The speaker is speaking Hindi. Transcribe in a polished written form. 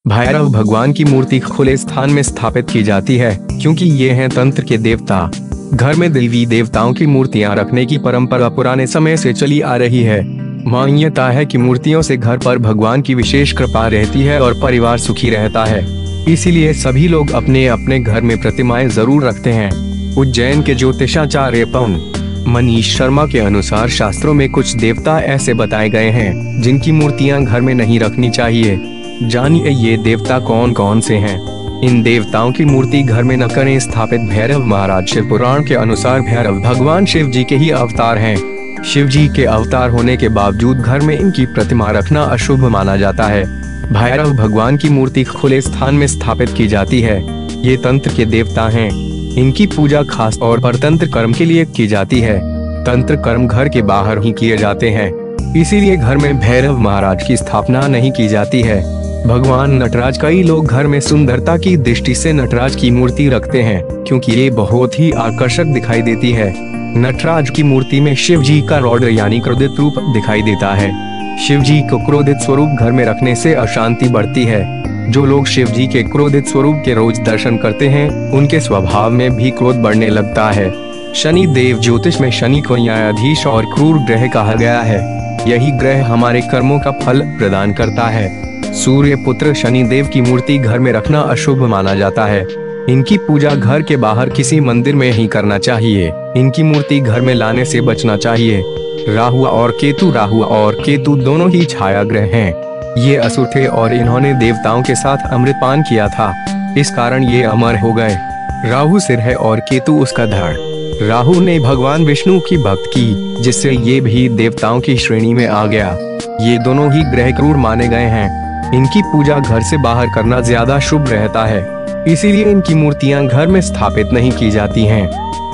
भैरव भगवान की मूर्ति खुले स्थान में स्थापित की जाती है क्योंकि ये हैं तंत्र के देवता। घर में देवी देवताओं की मूर्तियां रखने की परंपरा पुराने समय से चली आ रही है। मान्यता है कि मूर्तियों से घर पर भगवान की विशेष कृपा रहती है और परिवार सुखी रहता है। इसीलिए सभी लोग अपने अपने घर में प्रतिमाएं जरूर रखते हैं। उज्जैन के ज्योतिषाचार्य पवन मनीष शर्मा के अनुसार शास्त्रों में कुछ देवता ऐसे बताए गए हैं जिनकी मूर्तियां घर में नहीं रखनी चाहिए। जानिए ये देवता कौन कौन से हैं। इन देवताओं की मूर्ति घर में न करें। स्थापित भैरव महाराज। शिव पुराण के अनुसार भैरव भगवान शिव जी के ही अवतार हैं। शिव जी के अवतार होने के बावजूद घर में इनकी प्रतिमा रखना अशुभ माना जाता है। भैरव भगवान की मूर्ति खुले स्थान में स्थापित की जाती है। ये तंत्र के देवता हैं। इनकी पूजा खास तौर पर तंत्र कर्म के लिए की जाती है। तंत्र कर्म घर के बाहर ही किए जाते हैं, इसीलिए घर में भैरव महाराज की स्थापना नहीं की जाती है। भगवान नटराज। कई लोग घर में सुंदरता की दृष्टि से नटराज की मूर्ति रखते हैं क्योंकि ये बहुत ही आकर्षक दिखाई देती है। नटराज की मूर्ति में शिव जी का रौद्र यानी क्रोधित रूप दिखाई देता है। शिव जी को क्रोधित स्वरूप घर में रखने से अशांति बढ़ती है। जो लोग शिव जी के क्रोधित स्वरूप के रोज दर्शन करते हैं उनके स्वभाव में भी क्रोध बढ़ने लगता है। शनि देव। ज्योतिष में शनि को न्यायाधीश और क्रूर ग्रह कहा गया है। यही ग्रह हमारे कर्मों का फल प्रदान करता है। सूर्य पुत्र शनि देव की मूर्ति घर में रखना अशुभ माना जाता है। इनकी पूजा घर के बाहर किसी मंदिर में ही करना चाहिए। इनकी मूर्ति घर में लाने से बचना चाहिए। राहु और केतु। राहु और केतु दोनों ही छाया ग्रह हैं। ये असुर थे और इन्होंने देवताओं के साथ अमृतपान किया था, इस कारण ये अमर हो गए। राहु सिर है और केतु उसका धड़। राहु ने भगवान विष्णु की भक्त की, जिससे ये भी देवताओं की श्रेणी में आ गया। ये दोनों ही ग्रह क्रूर माने गए हैं। इनकी पूजा घर से बाहर करना ज्यादा शुभ रहता है, इसीलिए इनकी मूर्तियां घर में स्थापित नहीं की जाती हैं।